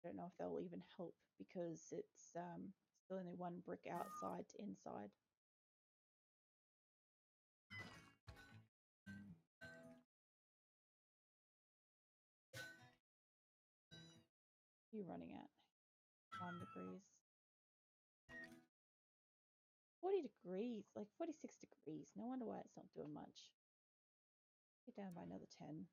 I don't know if they'll even help because it's still only one brick outside to inside. What are you running at? 1 degrees. 40 degrees, like 46 degrees. No wonder why it's not doing much. Get down by another 10.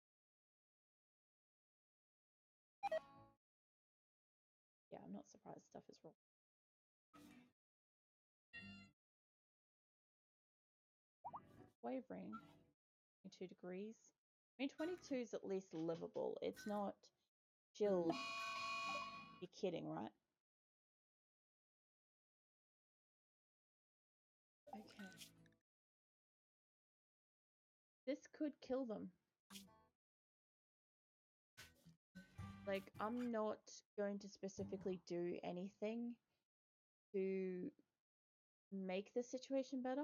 Yeah, I'm not surprised stuff is wrong. Wavering. 22 degrees. I mean, 22 is at least livable. It's not chilled. You're kidding, right? Okay. This could kill them. Like, I'm not going to specifically do anything to make the situation better.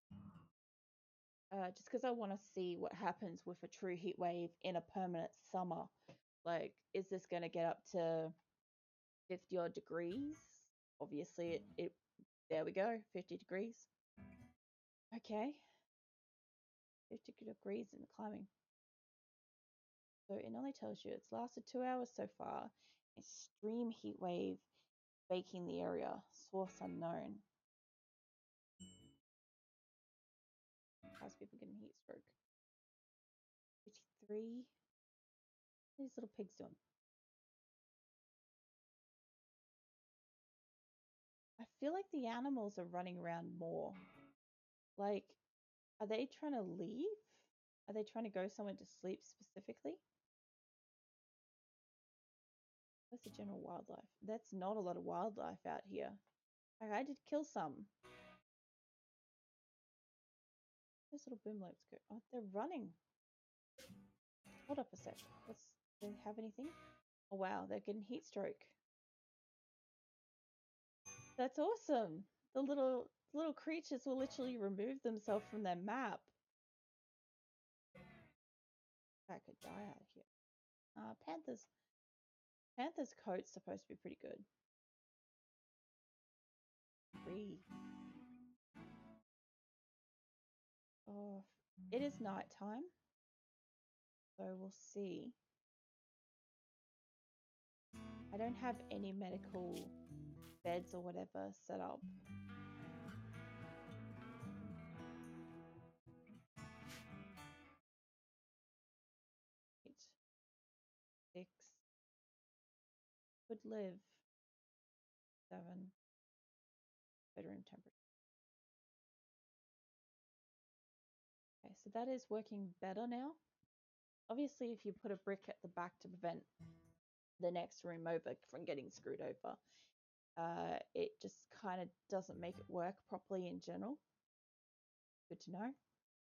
Just because I want to see what happens with a true heat wave in a permanent summer. Like, is this going to get up to 50 odd degrees? Obviously, there we go, 50 degrees. Okay. 50 degrees in the climbing. So it only tells you it's lasted 2 hours so far. Extreme heat wave baking the area. Source unknown. How's people getting heat stroke? 53. What are these little pigs doing? I feel like the animals are running around more. Like, are they trying to leave? Are they trying to go somewhere to sleep specifically? What's the general wildlife? That's not a lot of wildlife out here. I did kill some. Those little boomlopes go. Oh, they're running. Hold up a sec. Do they have anything? Oh wow, they're getting heat stroke. That's awesome. The little creatures will literally remove themselves from their map. I could die out of here. Panther's coat's supposed to be pretty good. 3. Oh, it is nighttime, so we'll see. I don't have any medical beds or whatever set up. Eight, 6. Could live. 7. Bedroom temperature. Okay, so that is working better now. Obviously, if you put a brick at the back to prevent the next room over from getting screwed over, it just kind of doesn't make it work properly in general. Good to know.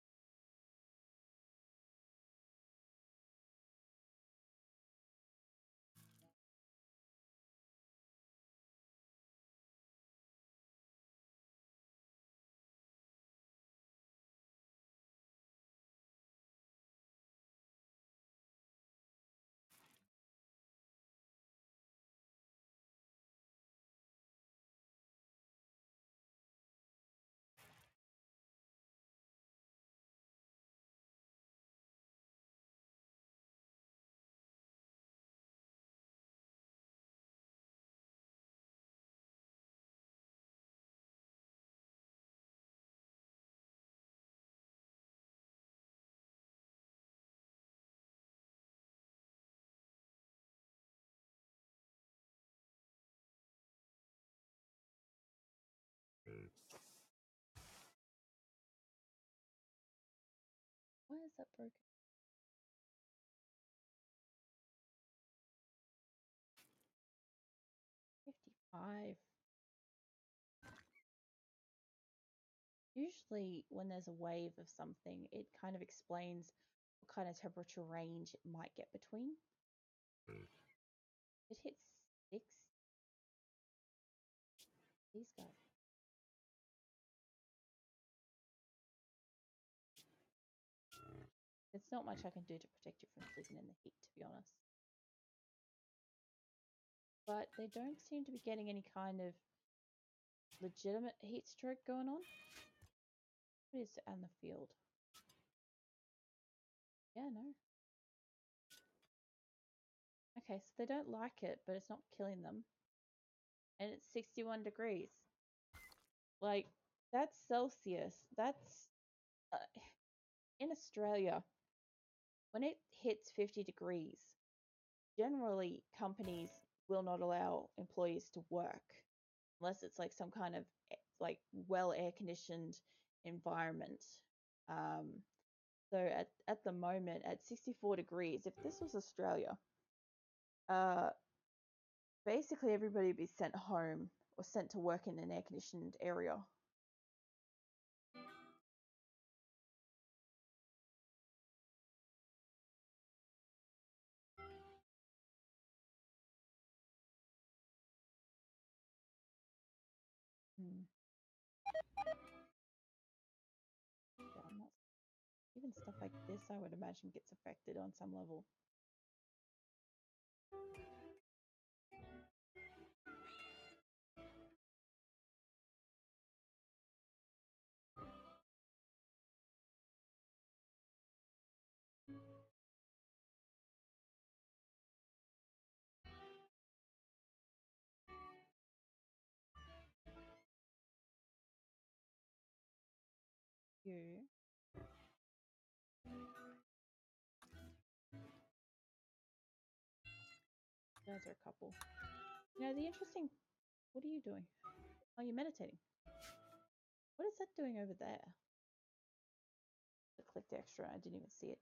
Why is that broken? $55. Usually when there's a wave of something, it kind of explains what kind of temperature range it might get between. It hits 6. These guys. There's not much I can do to protect you from sleeping in the heat, to be honest. but they don't seem to be getting any kind of legitimate heat stroke going on. What is it on the field? Yeah, no. Okay, so they don't like it, but it's not killing them. And it's 61 degrees. Like, that's Celsius. That's in Australia, when it hits 50 degrees, generally companies will not allow employees to work unless it's like some kind of like well air conditioned environment. So at the moment at 64 degrees, if this was Australia, basically everybody would be sent home or sent to work in an air conditioned area. Yeah, even stuff like this, I would imagine, gets affected on some level. You. Those are a couple. You know, the interesting... What are you doing? Oh, you're meditating. What is that doing over there? I clicked extra. I didn't even see it.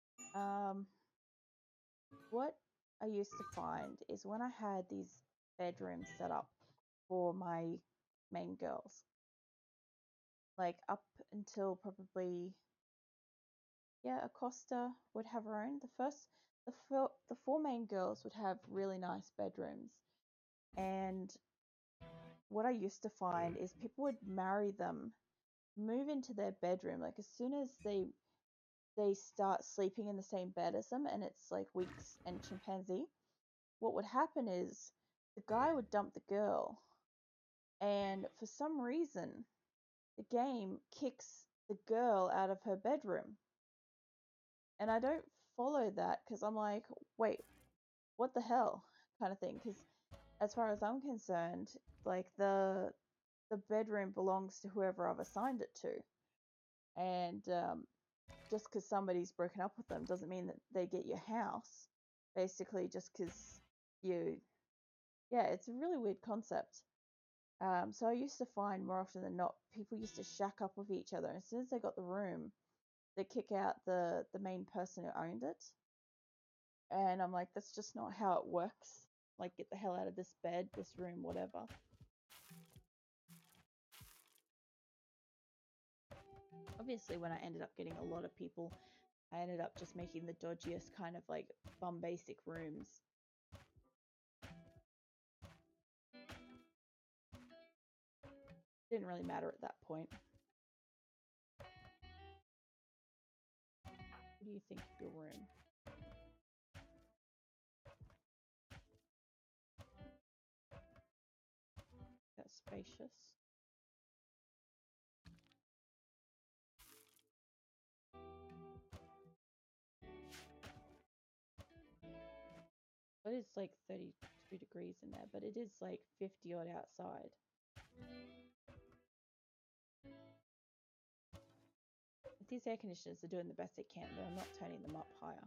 What I used to find is when I had these bedrooms set up for my main girls, like up until probably, yeah, Acosta would have her own. The four main girls would have really nice bedrooms, and what I used to find is people would marry them, move into their bedroom, like as soon as they start sleeping in the same bed as them, and it's like Weeks and Chimpanzee. What would happen is the guy would dump the girl, and for some reason, the game kicks the girl out of her bedroom. And I don't follow that because I'm like, wait, what the hell, kind of thing. Because as far as I'm concerned, like the bedroom belongs to whoever I've assigned it to, and just because somebody's broken up with them doesn't mean that they get your house. Basically, just because you, yeah, it's a really weird concept. So I used to find more often than not, people used to shack up with each other. As soon as they got the room, they kick out the main person who owned it. And I'm like, that's just not how it works. Like, get the hell out of this bed, this room, whatever. Obviously, when I ended up getting a lot of people, I ended up just making the dodgiest kind of like bum basic rooms. Didn't really matter at that point. What do you think of your room? That's spacious. But it's like 32 degrees in there, but it is like 50 odd outside. These air conditioners are doing the best they can, but I'm not turning them up higher.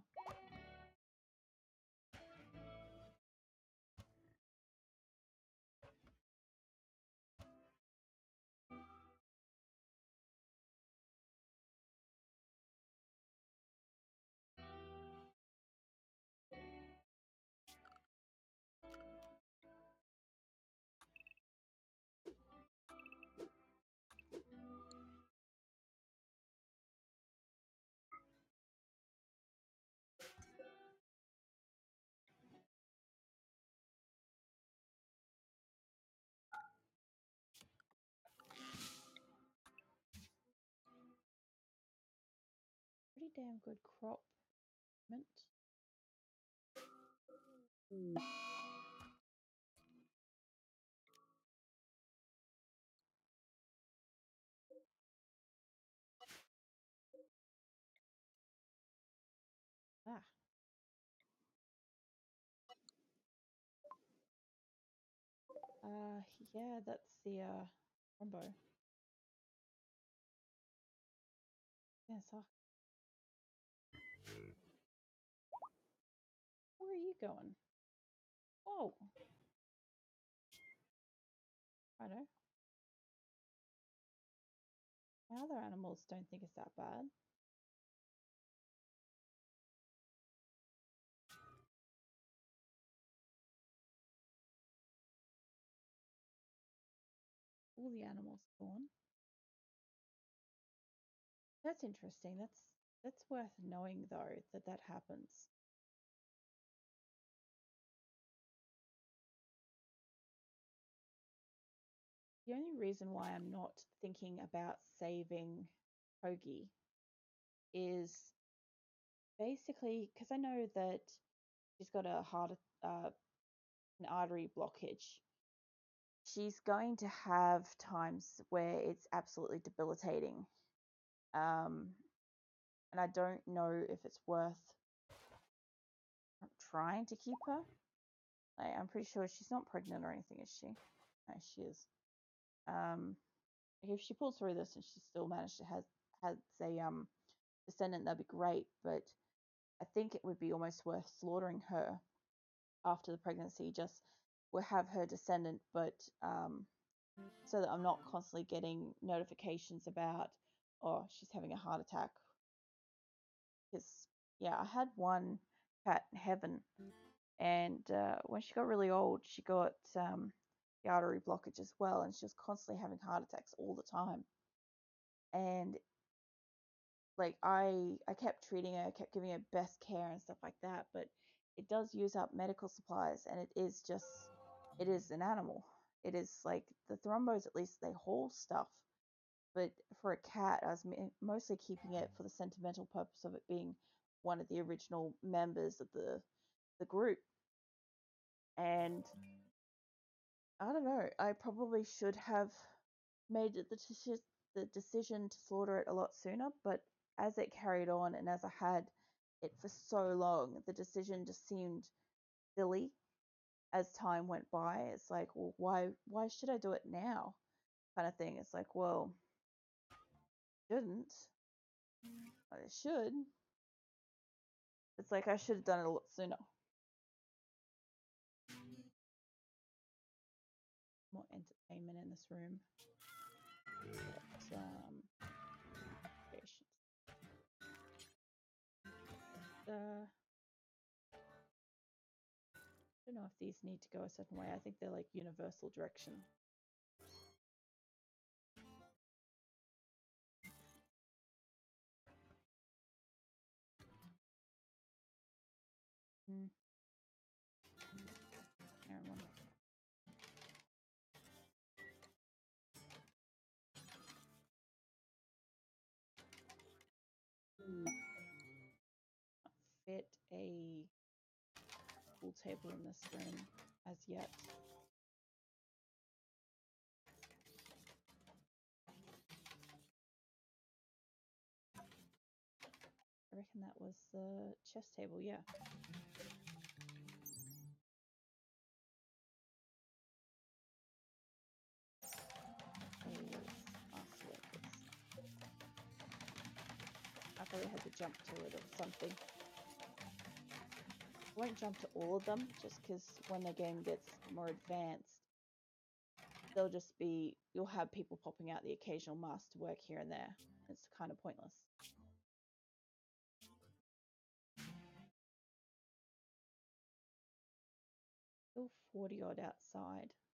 Pretty damn good crop mint. Yeah, that's the combo. Yes. Where are you going? Oh. I know. My other animals don't think it's that bad. All the animals gone. That's interesting. That's worth knowing though that happens. The only reason why I'm not thinking about saving Hoagie is basically because I know that she's got an artery blockage. She's going to have times where it's absolutely debilitating. And I don't know if it's worth trying to keep her. Like, I'm pretty sure she's not pregnant or anything, is she? No, she is. If she pulls through this and she still managed to has a descendant, that'd be great. But I think it would be almost worth slaughtering her after the pregnancy. Just we'll have her descendant, but so that I'm not constantly getting notifications about, oh, she's having a heart attack. Because yeah, I had one cat, Heaven, and when she got really old, she got the artery blockage as well, and she was constantly having heart attacks all the time. And like I kept treating her, kept giving her best care and stuff like that, but it does use up medical supplies, and it is an animal. It is like the thrombos, at least they haul stuff, but for a cat, I was mostly keeping it for the sentimental purpose of it being one of the original members of the group. And I don't know, I probably should have made the decision to slaughter it a lot sooner, but as it carried on and as I had it for so long, the decision just seemed silly as time went by. It's like, well, why should I do it now? Kind of thing. It's like, well, shouldn't. But it should. It's like I should have done it a lot sooner. More entertainment in this room. But, patience. I don't know if these need to go a certain way. I think they're like universal direction. Fit a pool table in this room as yet. I reckon that was the chess table, yeah. I probably had to jump to it or something. I won't jump to all of them, just because when the game gets more advanced, they'll just be, you'll have people popping out the occasional master work here and there. It's kind of pointless. Still 40 odd outside.